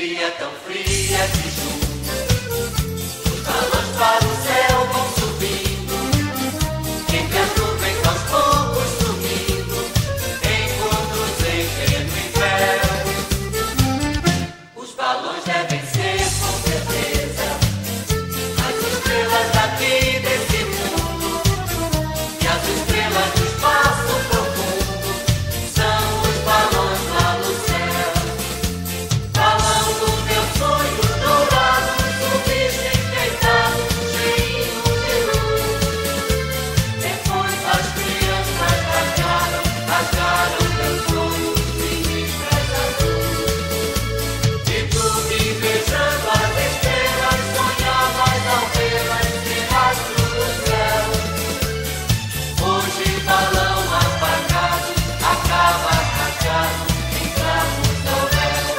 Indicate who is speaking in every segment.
Speaker 1: tão fria de junho, os balões para o céu vão subindo, entre as nuvens aos poucos sumindo, encontros em pleno inverno. Os balões devem ser, com certeza, as estrelas daqui desse mundo, e as estrelas do espaço profundo são os balões lá no céu. Balão do meu sonho dourado, subir enfeitado, cheio de luz. Depois as crianças rasgaram meus sonhos de listras azuis. E tu me beijando as estrelas, sonhavas ao vê-las ser astro do céu. Hoje balão apagado, acaba rasgado, entramos ao véu.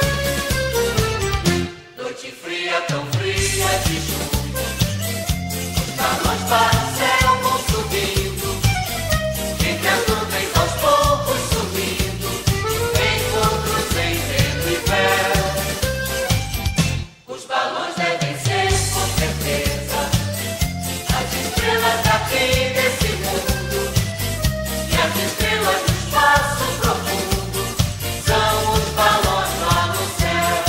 Speaker 1: Noite fria, tão fria de junho, os balões para o céu vão subindo, entre as nuvens aos poucos sumindo, encontros em pleno inverno. Os balões devem ser, com certeza, as estrelas daqui desse mundo, e as estrelas do espaço profundo são os balões lá no céu.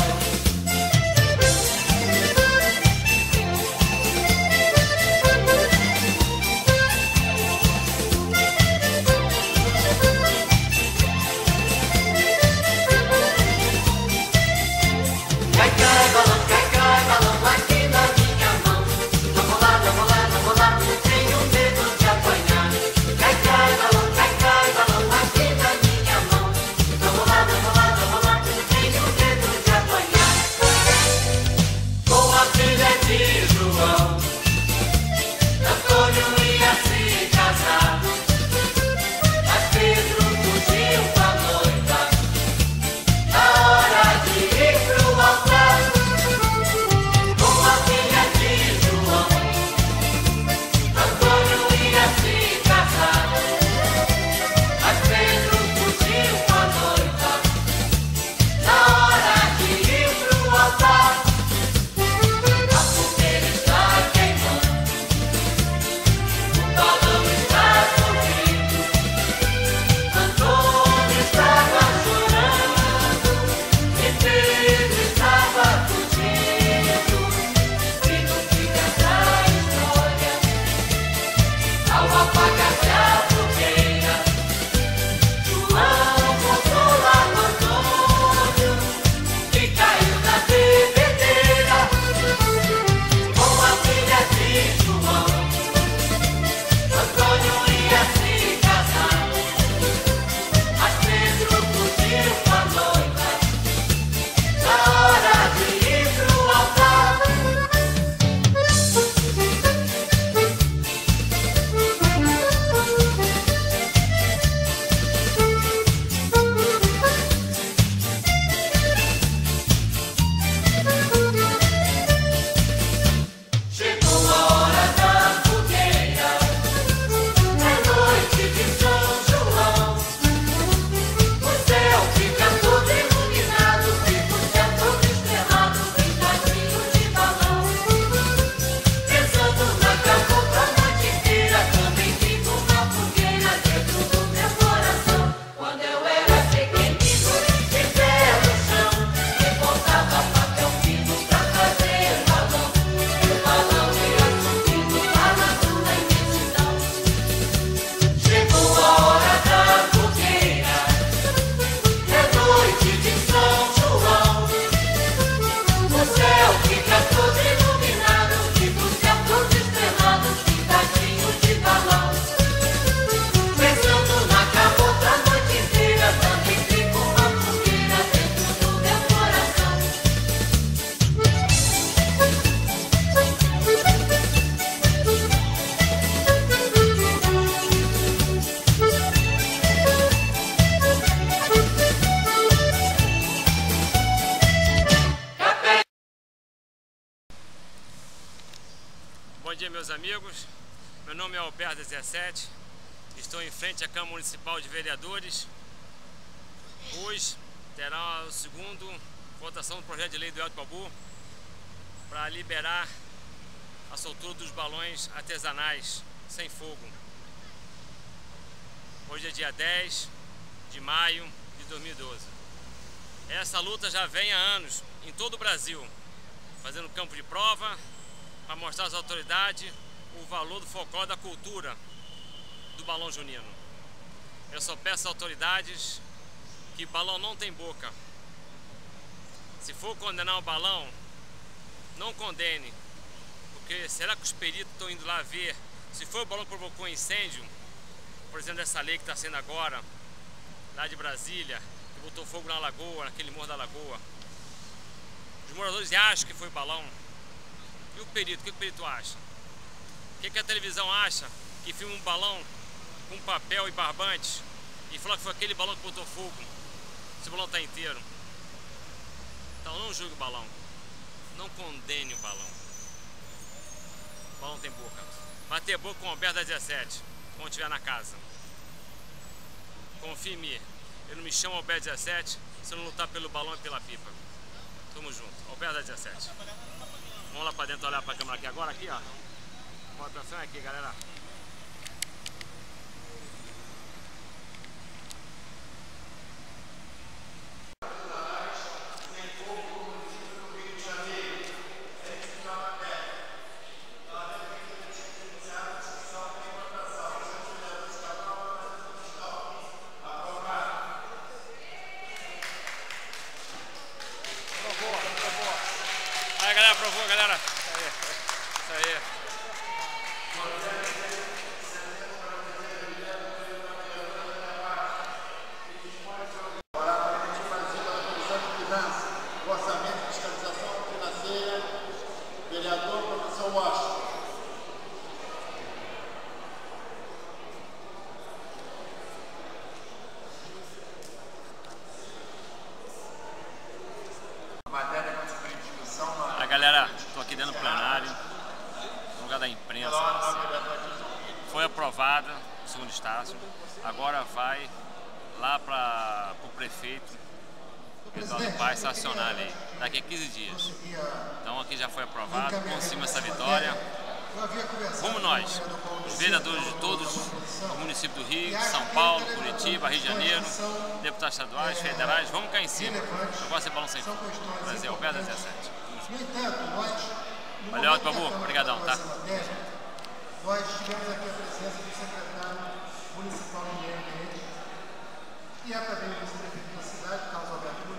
Speaker 1: Cai, balão aqui na minha mão. Não vou lá, tenho medo de apanhar. Cai, balão aqui na minha mão. Não vou lá, tenho medo de apanhar. Com a filha de João, Antônio ia se casar, mas Pedro fugiu com a noiva na hora de ir pro altar. Com a filha de João, Antônio ia se casar, mas Pedro fugiu com a noiva na hora de ir pro altar. A fogueira está queimando, o balão está sorrindo, Antônio estava chorando e Pedro estava fugindo. E no fim dessa história, ao apagar-se a fogueira, João consola Antônio e caiu na bebedeira. Com a filha de João, Antônio ia se casar, mas Pedro fugiu com a noiva na hora de ir pro altar. Chegou a hora da fogueira, é noite de São João. O céu fica todo iluminado, fica o céu todo estrelado, pintadinho de balão. Pensando na cabocla a noite inteira, também fica uma fogueira dentro do meu coração. Quando eu era pequenino, em pé no chão, eu botava papel fino pra fazer balão. E o balão ia subindo, falando na imensidão. Chegou a hora da fogueira, é noite de São João. O céu fica todo iluminado, fica o céu todo estrelado, pintadinho de balão. Pensando na cabocla a noite inteira, também fica uma fogueira dentro do meu coração.
Speaker 2: Bom dia, meus amigos. Meu nome é Alberto 17. Estou em frente à Câmara Municipal de Vereadores. Hoje terá o segundo votação do projeto de lei do Elton Babu para liberar a soltura dos balões artesanais sem fogo. Hoje é dia 10 de maio de 2012. Essa luta já vem há anos em todo o Brasil, fazendo campo de prova para mostrar às autoridades o valor do folclore, da cultura do balão junino. Eu só peço às autoridades que balão não tem boca. Se for condenar o balão, não condene, porque será que os peritos estão indo lá ver se foi o balão que provocou incêndio, por exemplo, dessa lei que está sendo agora, lá de Brasília, que botou fogo na lagoa, naquele morro da lagoa. Os moradores acham que foi o balão. E o perito, o que o perito acha? O que a televisão acha que filma um balão com papel e barbante e fala que foi aquele balão que botou fogo? Esse balão está inteiro. Então não julgue o balão. Não condene o balão. O balão tem boca. Vai ter boca com o Alberto da 17, quando estiver na casa. Confie em mim. Eu não me chamo Alberto 17 se eu não lutar pelo balão e pela pipa. Tamo junto. Alberto da 17. Vamos lá pra dentro olhar pra câmera aqui agora, aqui ó. Bota atenção aqui, galera. Aí galera, aprovou, galera. Isso aí.
Speaker 3: O orçamento de fiscalização financeira, vereador professor Washington. Matéria com substituição.
Speaker 2: Galera, estou aqui dentro do plenário, no lugar da imprensa. Foi aprovada o segundo estágio, agora vai lá para o prefeito Eduardo Paes sancionar a lei, daqui a 15 dias. Então aqui já foi aprovado, conseguimos essa vitória. Como nós, os vereadores de todos os municípios do Rio, São Paulo, Curitiba, Rio de Janeiro, deputados estaduais, federais, vamos cair em cima. Agora ser balão sem fogo. Brasil, Alberto 17. Valeu, Elton Babu, obrigadão, tá?
Speaker 3: Nós tivemos aqui a presença do secretário municipal de Meio Ambiente, que é também o vice-prefeito da cidade, Carlos Alberto.